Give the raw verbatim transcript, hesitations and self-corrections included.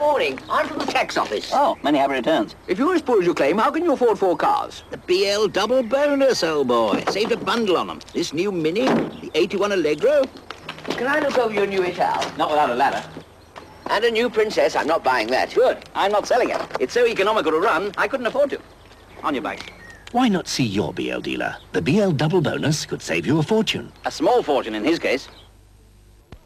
morning. I'm from the tax office. Oh, many happy returns. If you're as poor as you claim, how can you afford four cars? The B L double bonus, old boy. Saved a bundle on them. This new Mini, the eighty-one Allegro. Can I look over your new Ital? Not without a ladder. And a new Princess. I'm not buying that. Good. I'm not selling it. It's so economical to run, I couldn't afford to. On your bike. Why not see your B L dealer? The B L double bonus could save you a fortune. A small fortune in his case.